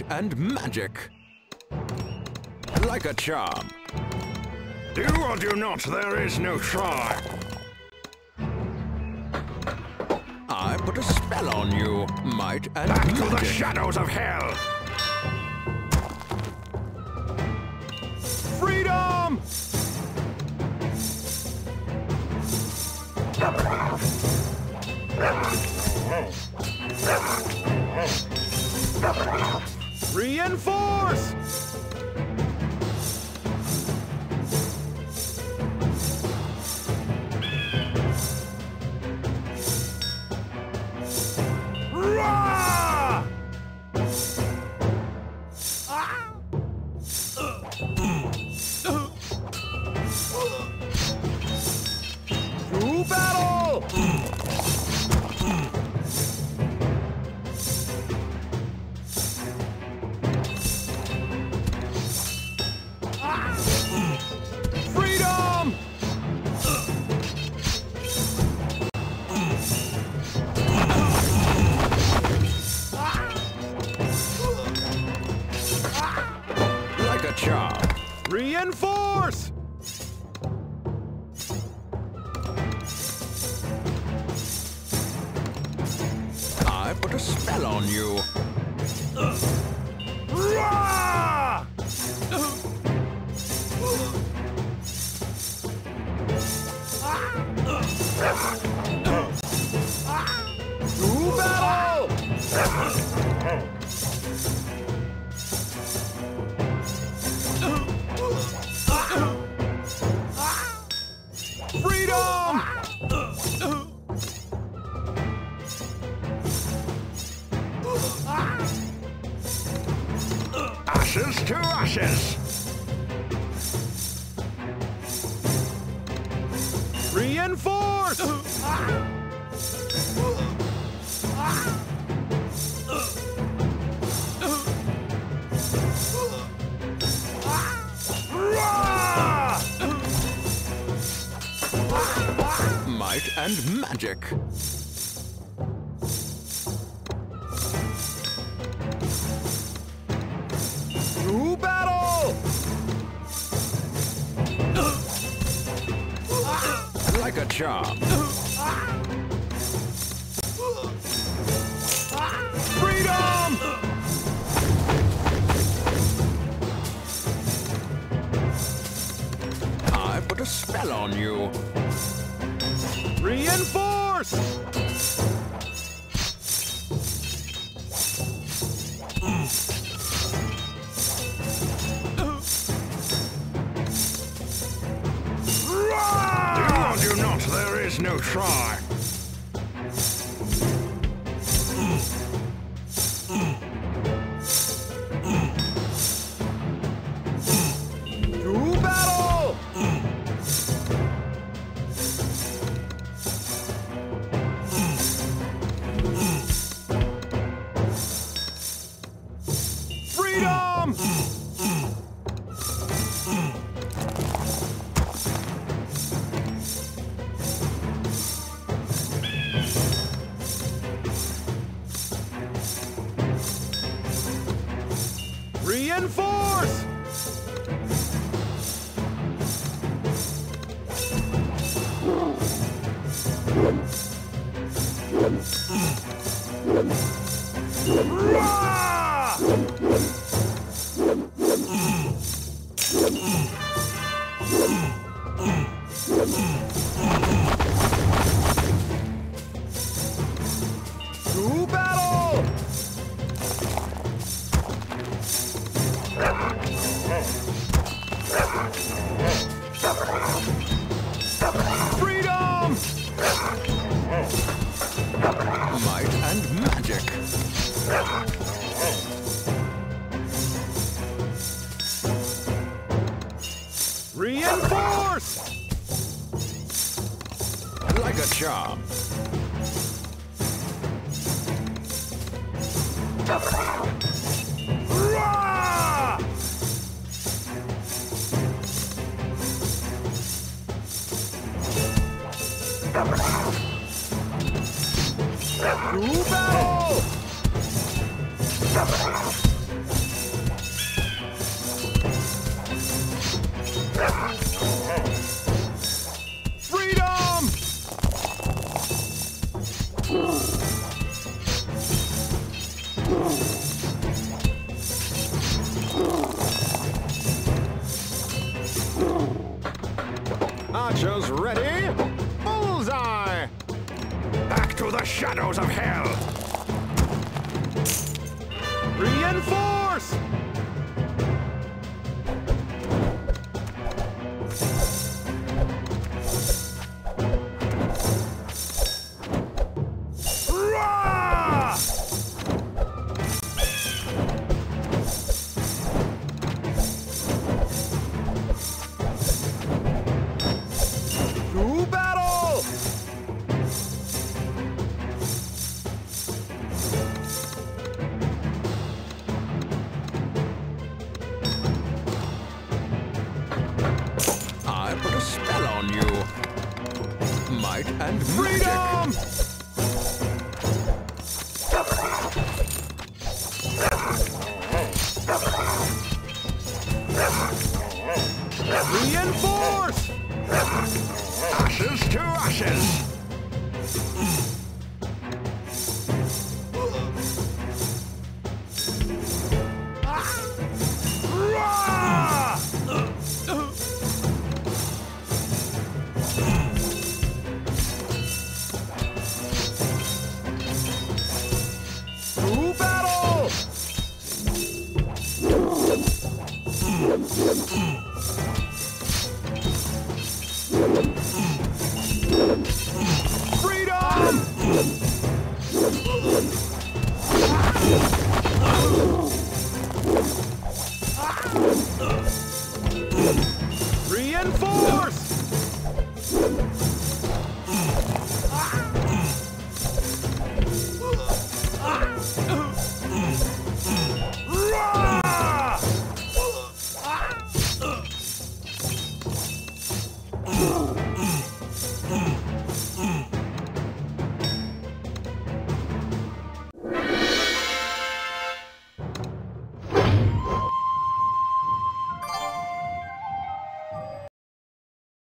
and magic. Like a charm. Do or do not, there is no try. I put a spell on you, might and Back magic. to the shadows of hell! Freedom! Reinforce! Rah! To battle! Freedom! Like a charm. Reinforce! I put a spell on you. Rah! To battle! Freedom! Ashes to ashes! Reinforce! Rah! Might and magic. To battle! Like a charm. Freedom! I put a spell on you. Reinforce! Rah! Do or do not, there is no try. To battle! Freedom! Reinforce! Rah! To battle! Freedom! Might and magic. Reinforce! Like a charm. Rah! To battle! Archers ready. Bullseye! Back to the shadows of hell! Reinforce! Rah! To battle! I put a spell on you. Might and Freedom! Reinforce! Ashes to ashes! Rah! To battle! Freedom! Reinforce!